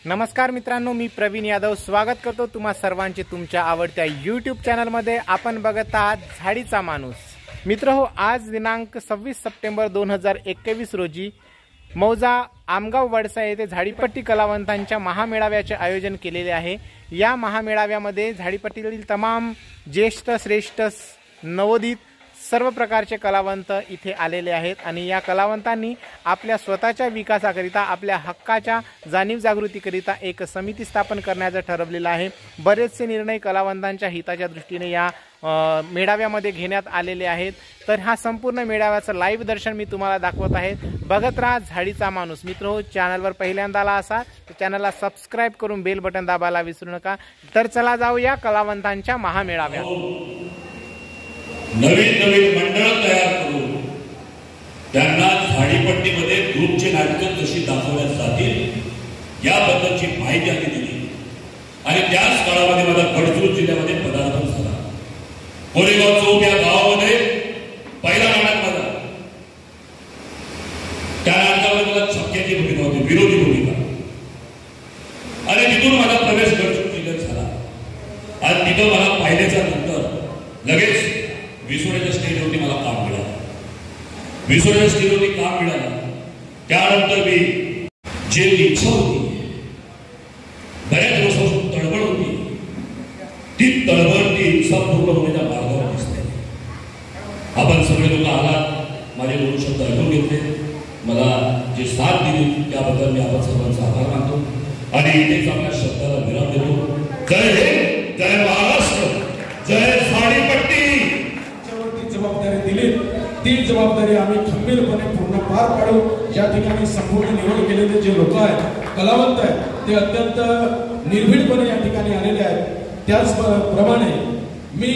नमस्कार मित्रांनो, मी प्रवीण यादव स्वागत करतो तुम्हा सर्वांचे तुमच्या आवडत्या यूट्यूब चॅनलमध्ये। आपण बघत आहात झाडीचा माणूस। मित्रहो, आज दिनांक 26 सप्टेंबर 2021 रोजी मौजा आमगाव वडसा येथे झाडीपट्टी कलावंतांच्या महामेळाव्याचे आयोजन केलेले आहे। या महामेळाव्यामध्ये झाडीपट्टीतील तमाम ज्येष्ठ श्रेष्ठ नवोदित सर्व प्रकारचे कलावंत इथे आलेले आहेत आणि या कलावंतांनी आपल्या स्वतःच्या विकासाकरिता, आपल्या हक्काच्या जाणीव जागृतीकरिता एक समिती स्थापन करण्याचं ठरवलेलं आहे। बरेचसे निर्णय कलावंतांच्या हिताच्या दृष्टीने या मेळाव्यामध्ये घेण्यात आलेले आहेत। तर हा संपूर्ण मेळाव्याचं लाईव्ह दर्शन मी तुम्हाला दाखवत आहे। बघत राहा झाडीचा माणूस। मित्रहो, चॅनलवर पहिल्यांदा आला असाल तर चॅनलला सबस्क्राइब करून बेल बटन दाबायला विसरू नका। तर चला जाऊया कलावंतांच्या महामेळाव्यात। नवीन नवीन मंडळ तयार करून त्यांना झाडीपट्टीमध्ये ग्रुपचे नाटकं कशी दाखवल्या जातील याबद्दलची माहिती आम्ही दिली आणि त्याच काळामध्ये माझा गडचिरोली जिल्ह्यामध्ये पदार्पण झाला। कोरेगाव चौक या गावामध्ये पहिला नाटक माझा, त्या नाटकामध्ये मला छक्क्याची भूमिका होती, विरोधी भूमिका, आणि तिथून माझा प्रवेश गडचिरोली जिल्ह्यात झाला। आणि तिथं मला पाहिल्याच्या नंतर लगेच विसोड्याच्या स्टेजवरती मला काम मिळालं। विसोड्याच्या स्टेजवरती काम मिळालं त्यानंतर मी जे इच्छा होती, बऱ्याच दिवसापासून तळमळ होती, ती तळमळ, ती इच्छा पूर्ण होण्याच्या मार्गावर दिसते। आपण सगळे लोक आलात, माझे दोन शब्द ऐकून घेतले, मला जे साथ दिली त्याबद्दल मी आपण सर्वांचा आभार मानतो आणि इथेच आपल्या शब्दाला विराम देतो। जय हिंद, जय महाराष्ट्र, जय झाडीपट्टी। जबाबदारी दिली ती जबाबदारी आम्ही खंबीरपणे पूर्ण पार पाडू। या ठिकाणी संपूर्ण निवड केलेले जे लोक आहेत, कलावंत आहेत, ते अत्यंत निर्भीडपणे या ठिकाणी आलेले आहेत। त्याचप्रमाणे मी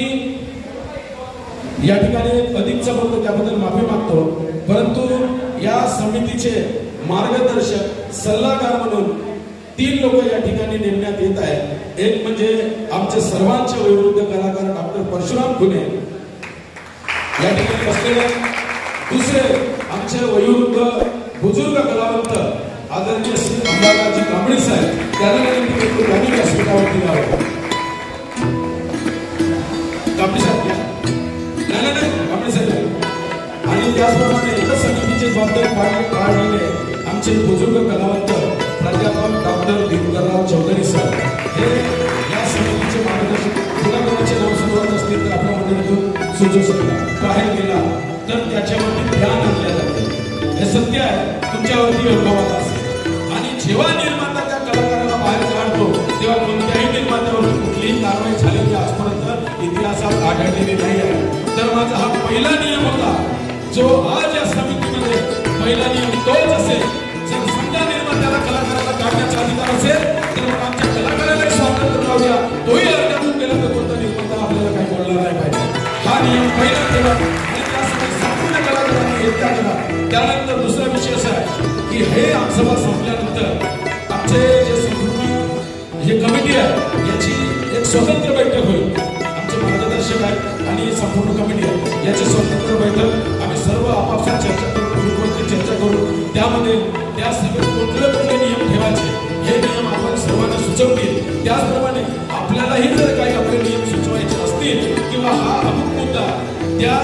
या ठिकाणी अधिकचा बोलतो त्याबद्दल माफी मागतो, परंतु या समितीचे मार्गदर्शक सल्लागार म्हणून 3 लोक या ठिकाणी नेमण्यात येत आहेत। एक म्हणजे आमचे सर्वांचे वयोवृद्ध कलाकार डॉक्टर परशुराम खुने या ठिकाणी बसलेले, दुसरे आमचे वयोवृद्ध बुजुर्ग कलावंत आदरणीय श्री अंबादासजी कांबळे साहेब, त्यांना गाणी व्यासपीठावरती लावतो। कांबळे साहेब, कांबळे साहेब, आणि त्याचप्रमाणे एका समितीचे जबाबदारी पाळलेले आमचे बुजुर्ग कलावंत प्राध्यापक डॉक्टर दिनकरराव चौधरी सर, हे या समितीचे मार्गदर्शक। कोणाकोणाचे नाव सुरुवात असतील तर आपल्या मंडळीतून सुचवू शकता। बाहेर गेला तर त्याच्यावरती ध्यान आणले जाते, हे सत्य आहे, तुमच्यावरती योगावात असेल। आणि जेव्हा निर्माता त्या कलाकाराला बाहेर काढतो तेव्हा कोणत्याही निर्मात्यावरती कुठलीही कारवाई झालेली आजपर्यंत इतिहासात आढळलेली नाही आहे। तर माझा हा पहिला नियम होता, जो आज या समितीमध्ये पहिला नियम तोच असेल। जर समजा निर्मात्याला कलाकाराला काढण्याचा अधिकार असेल तर मग आमच्या कलाकाराला स्वातंत्र्य राहू द्या, तोही अर्ध्यातून गेला तर कोणता निर्माता आपल्याला काही बोलणार नाही पाहिजे। हा नियम पहिला ठेवा आणि त्यासाठी संपूर्ण कलाकारांनी एकता करा। त्यानंतर दुसरा विषय असा आहे की हे सभा संपल्यानंतर आमचे जे संपूर्ण हे कमिटी आहे याची एक स्वतंत्र बैठक होईल। आमचे मार्गदर्शक आहेत आणि संपूर्ण कमिटी आहे, याची स्वतंत्र बैठक आम्ही सर्व आपापसात चर्चा करू, ग्रुपवरती चर्चा करू। त्यामध्ये त्या सगळे कुठले नियम ठेवायचे हे नियम आपण सर्वांना सुचवतील। त्याचप्रमाणे आपल्यालाही जर काही आपले नियम सुचवायचे असतील किंवा हा अमुक मुद्दा त्या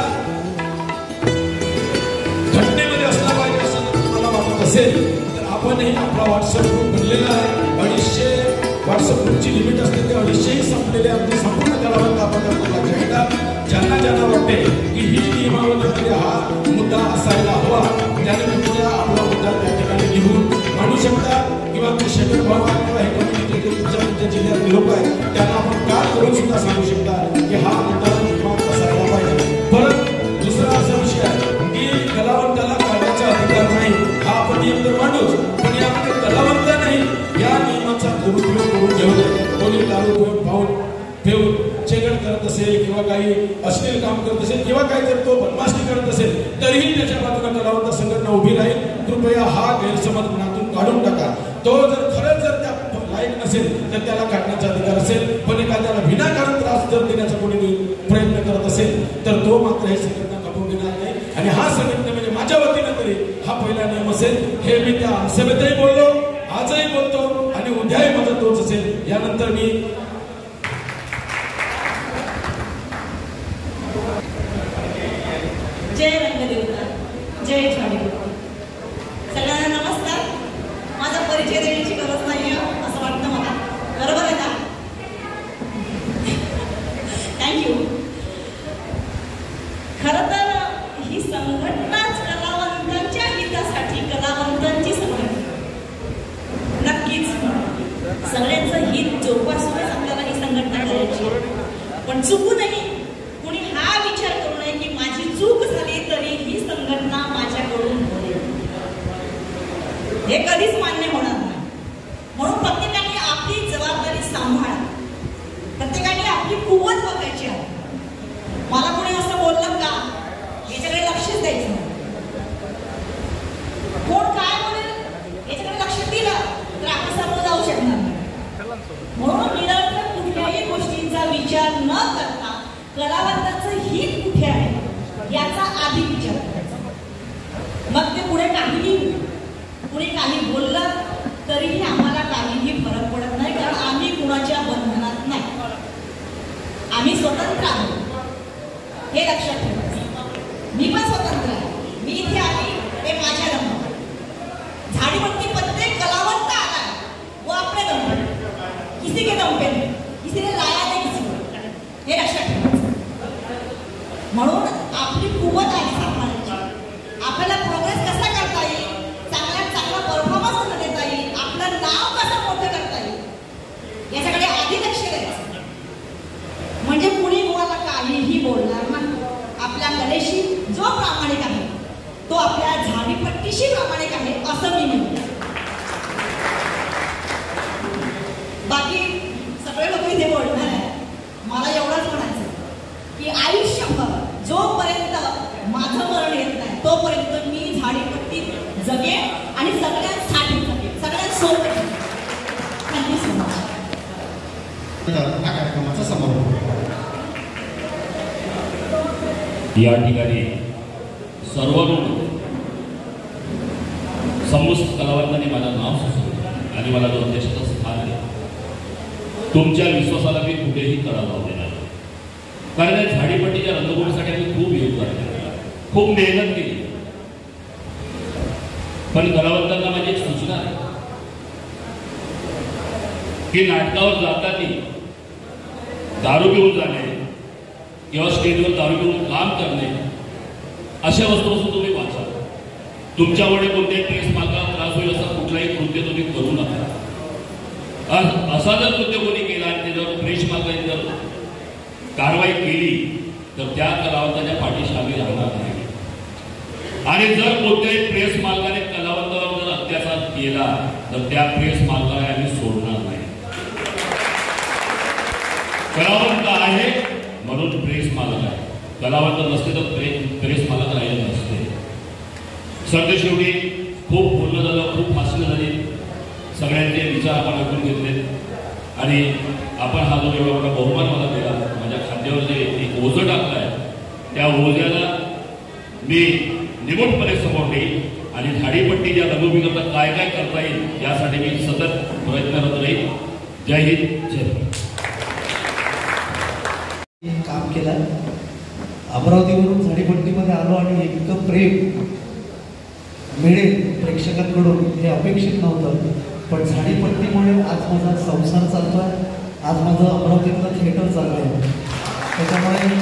घटनेमध्ये असला पाहिजे असं जर तुम्हाला वाटत असेल तर आपणही आपला व्हॉट्सअप ग्रुप बनलेला आहे। 250 व्हॉट्सअप ग्रुपची लिमिट असते, ते 250ही संपलेले आमचे संपूर्ण कलावंत आपण लक्षात घेतात। ज्यांना वाटते की ही नियमावलीमध्ये हा मुद्दा असायला हवा त्याने तुमच्या आपला मुद्दा त्या ठिकाणी लिहून मांडू शकता किंवा ते शेखर भाऊ किंवा हे कमिटीचे तुमच्या जिल्ह्यात लोक आहेत त्यांना आपण काल करून सुद्धा सांगू शकता की हा मुद्दा असायला पाहिजे। परत दुसरा असा विषय आहे की कलावंताला काढण्याचा अधिकार नाही, हा आपण नियम तर मांडूच, पण यामध्ये कलावंत नाही या नियमाचा दुरुपयोग करून घेऊ नये। कोणी दारू पिऊन छेड करत असेल किंवा काही अश्लील काम करत असेल किंवा काही जर तो बदमाशी करत असेल तरीही त्याच्या बाजूला कलावंत संघटना उभी राहील। कृपया हा गैरसमज मनातून काढून टाका। तो जर खरंच जर त्या लायक नसेल तर त्याला काढण्याचा अधिकार असेल, पण एखाद्याला विनाकारण त्रास जर देण्याचा कोणी प्रयत्न करत असेल तर तो मात्र हे संघटना खपवून देणार नाही। आणि हा संघटना म्हणजे माझ्या वतीनं तरी हा पहिला नियम असेल। हे मी त्या सभेतही बोललो, आजही बोलतो आणि कोणत्याही मदत होत असेल. यानंतर मी जय रंगदेवता, जय झाडीपट्टी. सगळ्यांना नमस्कार. माझा परिचय देण्याची गरज नाही असं वाटतं मला, बरोबर आहे का? थँक्यू. खरं तर ही संघटनाच कलावंतांच्या हितासाठी, कलावंतांची संघटना. नक्कीच सगळ्यांचं हित जोपासूनच आपल्याला ही संघटना करायची, पण चुकू नये. कुणी हा विचार करू नये की माझी चूक झाली तरी ही संघटना माझ्याकडून होईल, हे कधीच मान्य होणार नाही. म्हणून प्रत्येकाने आपली जबाबदारी सांभाळा, प्रत्येकाने आपली कुवत बघायची आहे. मला कोणी असं बोललं का याच्याकडे लक्षच द्यायचं नाही, कोण काय बोलेल याच्याकडे लक्ष दिलं तर आपण समोर जाऊ शकणार नाही. म्हणून निरर्थक कुठल्याही गोष्टींचा विचार न करता कलावंताचं हित कुठे आहे याचा आधी विचार करायचा. मग ते पुढे काही बोललं तरीही आम्हाला काहीही फरक पडत नाही, कारण आम्ही कुणाच्या बंधनात नाही, आम्ही स्वतंत्र आहोत, हे लक्षात ठेवायचं. मी पण स्वतंत्र आहे. मी इथे आली ते माझ्या दम, झाडीपट्टी प्रत्येक कलावंत आला वो आपले दम, किसी के दम पे नहीं, किसी ने लाया नहीं किसी को, हे लक्षात ठेवायचं. म्हणून आपली कुवत आहे सांभाळायची. आपल्याला प्रोग्रेस कसा करता येईल, चांगल्यात चांगला परफॉर्मन्स कसा देता येईल, आपलं नाव कसं मोठं करता येईल याच्याकडे आधी लक्ष द्यायचं. म्हणजे कुणी मुलाला काहीही बोलणार नाही. आपल्या कलेशी जो प्रामाणिक आहे तो आपल्या झाडीपट्टीशी प्रामाणिक आहे असं मी म्हणते. बाकी सगळे लोक इथे बोलणार आहे. मला एवढंच म्हणायचं की आयुष्यभर जोपर्यंत माझं मरण येत नाही तोपर्यंत मी झाडीपट्टी जगेन आणि सगळ्यांसाठी जगेन, सगळ्यांसोबत. Thank you so much. हा कार्यक्रमाचा समारोप. या ठिकाणी सर्वकडून समस्त कलावंतांनी माझं नाव सुचवलं आणि मला दोन देशाचं स्थान दिलं. तुमच्या विश्वासाला मी कुठेही तडा जाऊ देणार, कारण या झाडीपट्टीच्या रंगभूमीसाठी आम्ही खूप योगदान केलं, खूप मेहनत केली. पण कलावंतांना माझी एक सूचना आहे की नाटकावर जाताना दारू घेऊन जाणे किंवा स्टेजवर दारू घेऊन काम करणे अशा वस्तूपासून तुम्ही वाचा. तुमच्यामुळे कोणत्याही प्रेस मालकाला त्रास होईल असा कुठलाही कृत्य तुम्ही करू नका. असा जर कृत्य कोणी केला आणि त्याच्यावर प्रेस मालकाने जर कारवाई केली तर त्या कलावंताच्या पाठीशी आम्ही राहणार नाही. आणि जर कोणत्याही प्रेस मालकाने कलावंतावर जर अत्याचार केला तर त्या प्रेस मालकाला आम्ही सोडणार नाही. कलावंत आहे म्हणून प्रेस मालक आहे, कलावंत नसते तर प्रेस मालक राहिले नसते. सध्या शेवटी खूप बोलणं झालं, खूप भाषणं झाली, सगळ्यांचे विचार आपण ऐकून घेतले आणि आपण हा जो एवढा मोठा बहुमान मला दिला, माझ्या खांद्यावर जे एक ओझं टाकलं आहे त्या ओझ्याला मी निमूटपणे समोर येईल आणि झाडीपट्टीच्या रंगभूमीकरता काय काय करता येईल यासाठी मी सतत प्रयत्नरत राहील. जय हिंद, जय भारत. काम केलं. अमरावतीवरून झाडीपट्टीमध्ये आलो आणि इतकं प्रेम मिळेल प्रेक्षकांकडून हे अपेक्षित नव्हतं. पण झाडीपट्टीमुळे आज माझा संसार चालतोय, आज माझं अमरावतीतलं थिएटर चाललं आहे. त्याच्यामुळे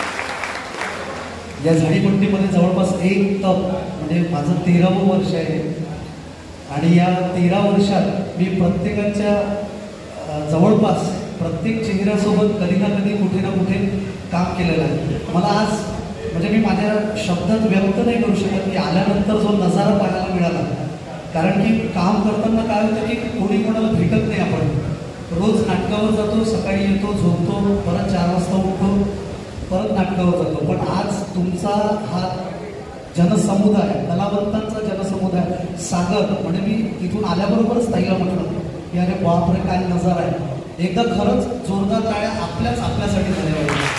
या झाडीपट्टीमध्ये जवळपास एक तप म्हणजे माझं 13वं वर्ष आहे आणि या 13 वर्षात मी प्रत्येकाच्या जवळपास प्रत्येक चेहऱ्यासोबत कधी ना कधी कुठे ना कुठे काम केलेलं आहे. मला आज म्हणजे मी माझ्या शब्दात व्यक्त नाही करू शकत की आल्यानंतर जो नजारा पाहायला मिळाला, कारण की काम करताना काय होतं की कोणी कोणाला भेटत नाही. आपण रोज नाटकावर जातो, सकाळी येतो, झोपतो, परत 4 वाजता उठतो, परत नाटकावर जातो. पण आज तुमचा हा जनसमुदाय, कलावंतांचा जनसमुदाय सागर म्हणजे मी तिथून आल्याबरोबरच ताईला म्हटलं की अरे बापरे काय नजारा आहे. एकदा खरंच जोरदार टाळ्या आपल्यासाठी झाल्या पाहिजे.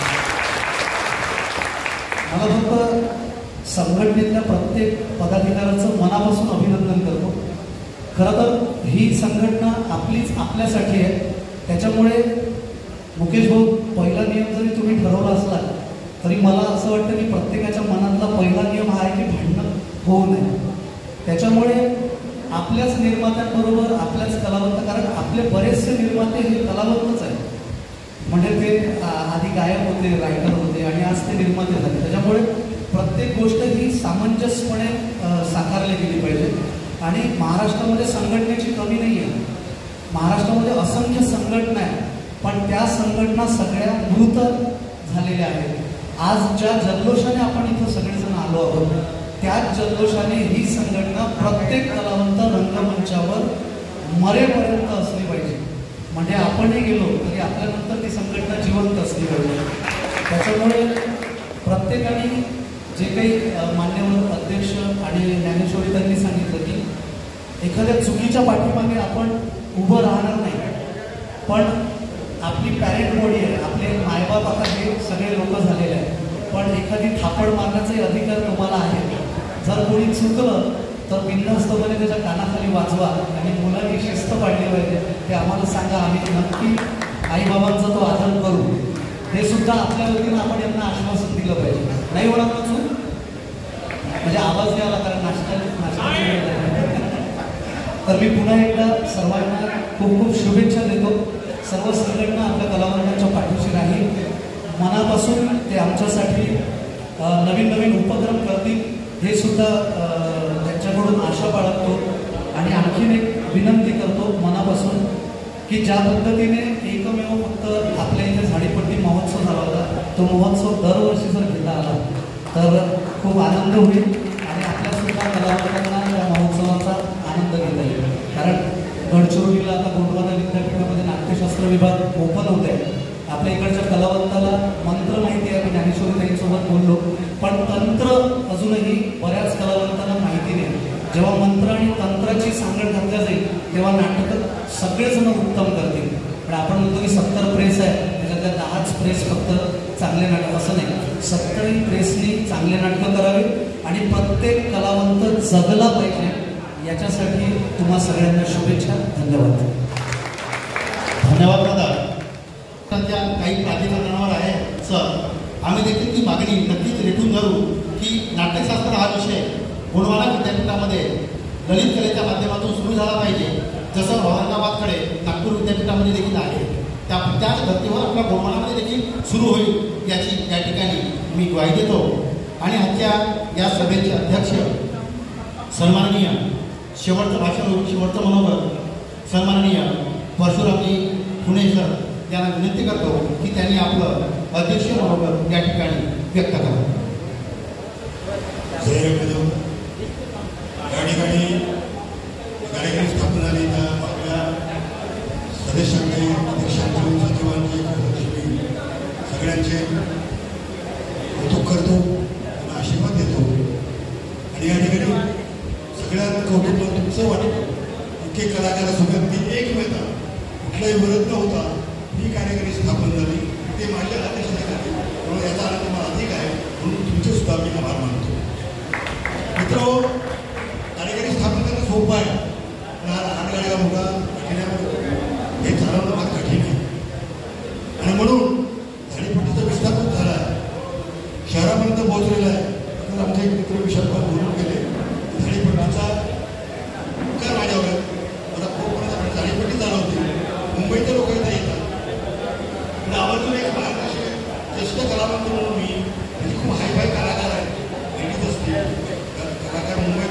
मला फक्त संघटनेतल्या प्रत्येक पदाधिकाऱ्याचं मनापासून अभिनंदन करतो. खरं तर ही संघटना आपल्यासाठी आहे. त्याच्यामुळे मुकेश भाऊ, पहिला नियम जरी तुम्ही ठरवला असला तरी मला असं वाटतं की प्रत्येकाच्या मनातला पहिला नियम हा आहे की भांडणं होऊ नये. त्याच्यामुळे आपल्याच निर्मात्यांबरोबर आपल्याच कलावंत, कारण आपले बरेचसे निर्माते हे कलावंतच आहेत. म्हणजे ते आधी गायक होते, रायटर होते आणि आज ते निर्माते झाले. त्याच्यामुळे प्रत्येक गोष्ट ही सामंजस्यपणे साकारली गेली पाहिजे. आणि महाराष्ट्रामध्ये संघटनेची कमी नाही आहे. महाराष्ट्रामध्ये असंख्य संघटना आहे, पण त्या संघटना सगळ्या मृत झालेल्या आहेत. आज ज्या जल्लोषाने आपण इथं सगळेजण आलो आहोत, त्याच जल्लोषाने ही संघटना प्रत्येक कलावंत रंगमंचावर मरेपर्यंत असली पाहिजे. म्हणजे आपणही गेलो तरी आपल्यानंतर ती संघटना जिवंत असली पाहिजे. त्याच्यामुळे प्रत्येकाने जे काही मान्यवर अध्यक्ष आणि ज्ञानेश्वरी त्यांनी सांगितलं की एखाद्या चुकीच्या पाठीमागे आपण उभं राहणार नाही, पण आपली पॅरेंट बॉडी आहे, आपले मायबाप आता हे सगळे लोक झालेले आहेत, पण एखादी थापड मारण्याचाही अधिकार तुम्हाला आहे. जर कोणी चुकलं तर बिनधास्तपणे त्याच्या कानाखाली वाजवा आणि मुलांनी शिस्त पाडली पाहिजे. ते आम्हाला सांगा, आम्ही नक्की आईबाबांचा तो आदर करू. हे सुद्धा आपल्या वतीनं आपण यांना आश्वासन दिलं पाहिजे. नाही होणार ना चूक, म्हणजे आवाज द्यावा, कारण नाश्ता तर मी पुन्हा एकदा सर्वांना खूप खूप शुभेच्छा देतो. सर्व संघटना आपल्या कलावंतांच्या पाठीशी राहील. मनापासून ते आमच्यासाठी नवीन नवीन उपक्रम करतील हे सुद्धा त्यांच्याकडून आशा बाळगतो. आणि आणखीन एक विनंती करतो मनापासून की ज्या पद्धतीने एकमेव फक्त आपल्या इथे झाडीपट्टी महोत्सव झाला होता, तो महोत्सव दरवर्षी जर घेता आला तर खूप आनंद होईल आणि आपल्यासुद्धा कलावंतांना त्या महोत्सवाचा आनंद घेता येईल. कारण गडचिरोलीला आता गोंडवाना विद्यापीठामध्ये नाट्यशास्त्र विभाग ओपन होत आहे. आपल्या इकडच्या कलावंताला मंत्र माहिती आहे, मी ज्ञानेश्वरी ताईंसोबत बोललो, पण तंत्र अजूनही बऱ्याच कलावंतांना माहिती नाही. जेव्हा मंत्र आणि तंत्राची सांगड घातल्या जाईल तेव्हा नाटक सगळेजण उत्तम करतील. पण आपण म्हणतो की 70 प्रेस आहे, त्याच्यातल्या 10च प्रेस फक्त चांगले नाटक, असं नाही. 70 प्रेसनी चांगले नाटकं करावी आणि प्रत्येक कलावंत जगला पाहिजे. याच्यासाठी तुम्हा सगळ्यांना शुभेच्छा. धन्यवाद. धन्यवाद दादा. सध्या काही प्राधिकरणावर आहे सर, आम्ही देखील ती मागणी नक्कीच रेटून धरू की नाट्यशास्त्र हा विषय गोंडवाना विद्यापीठामध्ये ललित कलेच्या माध्यमातून सुरू झाला पाहिजे. जसं औरंगाबादकडे नागपूर विद्यापीठामध्ये देखील आहे, त्याच धर्तीवर आपल्या गोंडवानामध्ये देखील सुरू होईल याची या ठिकाणी मी ग्वाही देतो. आणि आजच्या या सभेचे अध्यक्ष सन्माननीय, शेवटचं भाषण होईल, शेवटचं मनोगत सन्माननीय परशुरामजी पुणे सर यांना विनंती करतो की त्यांनी आपलं अध्यक्षीय मनोगत या ठिकाणी व्यक्त करावं. या ठिकाणी कार्यक्रम स्थापन झाले, त्या आपल्या सदस्यांचे, अध्यक्षांचे, सचिवांचे, सगळ्यांचे कौतुक करतो, त्यांना आशीर्वाद देतो. आणि या ठिकाणी सगळ्यात कौतुक तुमचं वाटतं इतके कलाकारासोबत ती एक मिळता कुठलाही विरोध न होता ही कार्यक्रम स्थापन झाली, ते माझ्या अध्यक्षतेखाली, म्हणून याचा आनंद मला अधिक आहे. म्हणून तुमचे सुद्धा मी आभार मानतो. मित्र, कार्यक्रम स्थापन करणं सोपं आहे, पण हा लहान गाड्या मोठा हे चालवणं फार कठीण आहे. आणि म्हणून झाडीपट्टीचा विस्तार खूप झाला आहे, शहरापर्यंत पोहोचलेला आहे. तर आमचे एक मित्र विशालभाऊ बोलून गेले, झाडीपट्टीचा उपकार माझ्यावर आहे. मला खूप झाडीपट्टी चालवते, मुंबईचे लोक इथे येतात. पण आवर्जून एक महाराष्ट्र ज्येष्ठ कलावंत म्हणून मी, म्हणजे खूप हायफाय कलाकार आहे, भेटीत असते कलाकार मुंबई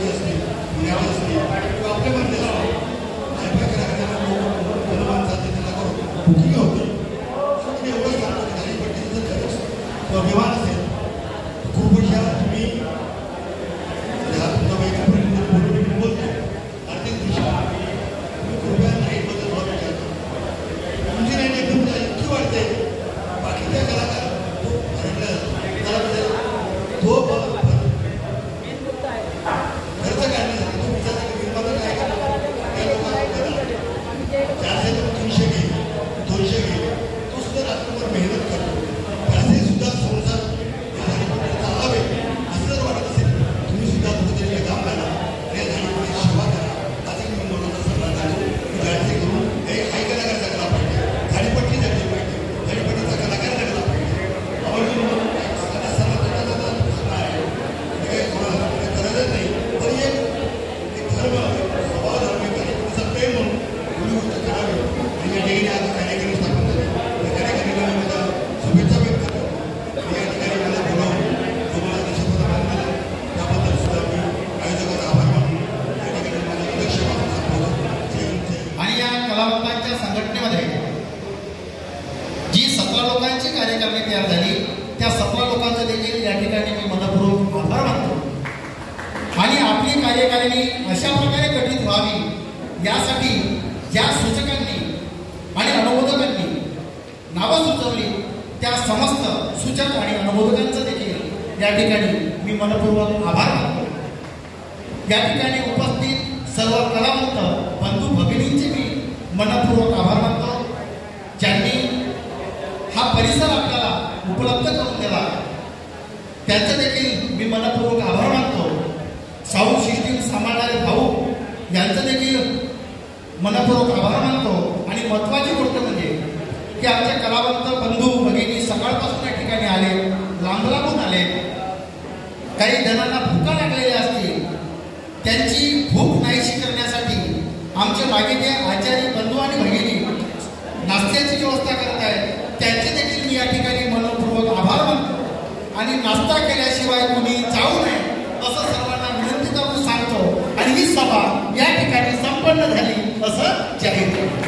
ठिकाणी अशा प्रकारे गठीत व्हावी यासाठी ज्या सूचकांनी आणि अनुमोदकांनी नावं सुचवली त्या समस्त सूचक आणि अनुमोदकांचं देखील या ठिकाणी मी मनपूर्वक आभार मानतो। या ठिकाणी उपस्थित सर्व कलावंत बंधू भगिनींचे मी मनपूर्वक आभार मानतो, ज्यांनी हा परिसर आपल्याला उपलब्ध करून दिला त्यांचं देखील मी मनपूर्वक आभार मानतो। साऊंड सिस्टीम सांभाळणारे भाऊ यांचं देखील मनपूर्वक आभार मानतो। आणि महत्त्वाची गोष्ट म्हणजे की आमचे कलावंत बंधू भगिनी सकाळपासून या ठिकाणी आले, लांब लांबून आले, काही जणांना भुका लागलेल्या असतील, त्यांची भूक नाहीशी करण्यासाठी आमचे मागे जे आचार्य बंधू आणि भगिनी नाश्त्याची व्यवस्था करत आहेत त्यांचे देखील मी या ठिकाणी मनपूर्वक आभार मानतो। आणि नाश्ता केल्याशिवाय कोणी जाऊ नये असं सर्वांना विनंती करून सांगतो आणि ही सभा या ठिकाणी संपन्न झाली असं जाहीर करतो।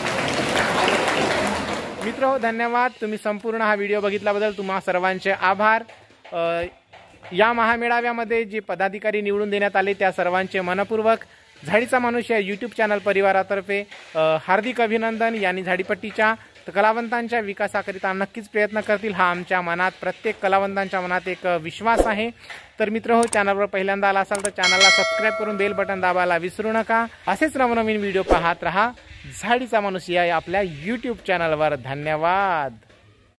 मित्र धन्यवाद, तुम्ही संपूर्ण हा व्हिडिओ बघितल्याबद्दल तुम्हा सर्वांचे आभार। या महामेळाव्यामध्ये जे पदाधिकारी निवडून देण्यात आले त्या सर्वांचे मनपूर्वक झाडीचा माणूस या यूट्यूब चॅनल परिवारातर्फे हार्दिक अभिनंदन। यांनी झाडीपट्टीच्या कलावंतांच्या विकासाकरिता नक्कीच प्रयत्न करतील हा आमच्या मनात, प्रत्येक कलावंतांच्या मनात एक विश्वास आहे। तर मित्र हो, चॅनलवर पहिल्यांदा आला असाल तर चॅनलला सबस्क्राईब करून बेल बटन दाबायला विसरू नका। असेच नवनवीन व्हिडिओ पाहत रहा झाडीचा माणूस या आपल्या यूट्यूब चॅनलवर। धन्यवाद।